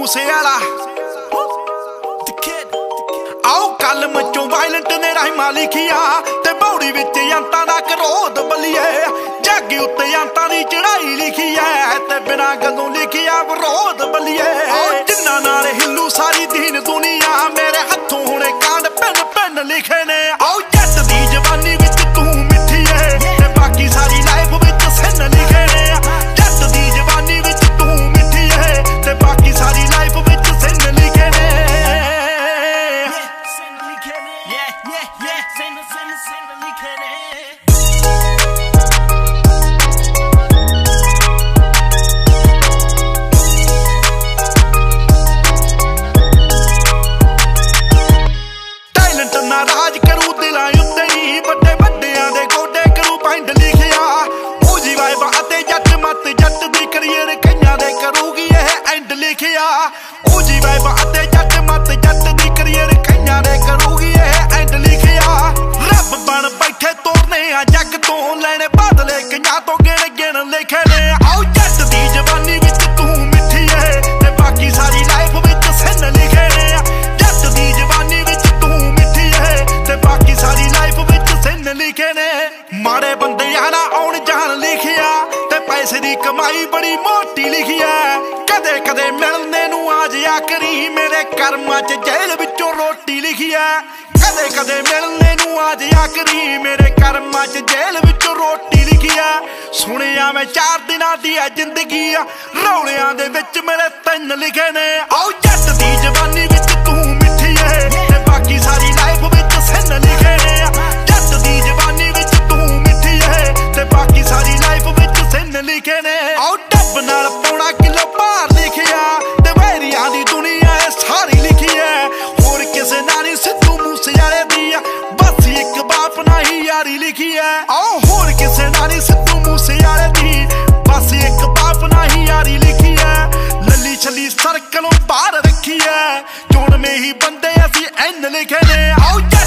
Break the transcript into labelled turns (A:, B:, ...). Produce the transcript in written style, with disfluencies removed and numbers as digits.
A: मूसेवाला आओ कलम चों वायलेंट ने राहिमा लिखिया ते बौड़ी विच अंतां दा करोध बलिए जागी उत्ते अंतां दी चढ़ाई लिखी है ते बिना गल्लों लिखिया विरोध बलिए जिन्ना नाल हिलू सारी दीन दुनिया मेरे हत्थों हुणे कांड पिन पिन लिखे ने आओ जट दी जवानी विच तू मिठी है ते बाकी सारी लाइफ विच सिन लिखे ने जट दी जवानी विच तू मिठी है ते बाकी सारी लाइफ विच सिन लिखे ने राज करू दिलां उत्ते नी बड़े बड़ियां दे गोडे करू पैंड लिखिया ओ जी वाइबा अते जट मत जट दी करियर कईयां दे करूगी एह एंड लिखिया ओ जी वाइबा अते जट मत जट दी करियर कईयां दे करूगी एह एंड लिखिया रब बन बैठे तोड़ने आ जग तो लेने बदले कईयां तो गिण गिण लिखे ने आओ जट दी जवानी विच तू मिठी है ते बाकी सारी लाइफ विच सिन लिखे ने जट दी जवानी विच ते बाकी सारी लाइफ विच सिन लिखे ने माड़े बंदियां ना आउण जान लिखिया ते पैसे दी कमाई बड़ी मोटी लिखिया कदे कदे मिलने नूं आ जिया करी मेरे कर्मां च जेल विचों रोटी लिखिया कदे कदे मिलने नूं आ जिया करी मेरे कर्मां च जेल विचों रोटी लिखिया सुनिया मैं 4 दिनां दी है जिंदगी रौलियां दे विच मेरे 3 लिखे ने आओ जट दी जवानी विच तू मिठी है ते बाकी सारी लाइफ विच सिन लिखे ने जट दी जवानी विच तू मिठी है ते बाकी सारी लाइफ विच सिन लिखे ने आओ डब नाल पौना किलो भार लिखिया ते वैरियां दी दुनिया है सारी लिखी है होर किसे नाल नहीं सिद्धू मूसेवाले दी बस एक बाप ना ही यारी लिखी है आओ होर किसे नाल नहीं सिद्धू मूसेवाले दी बस एक बाप ना ही यारी लिखी है लली छली सर्कलों बाहर रखी है चोण में ही बंदे असी एन लिखे ने आओ